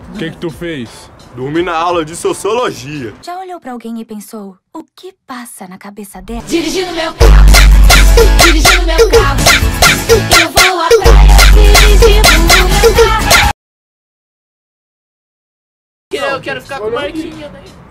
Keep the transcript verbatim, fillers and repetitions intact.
O que que tu fez? Dormi na aula de sociologia. Já olhou pra alguém e pensou, o que passa na cabeça dela? Dirigindo meu carro, dirigindo meu carro, eu vou à praia, dirigindo meu carro. Eu quero ficar com o Marquinhos, né?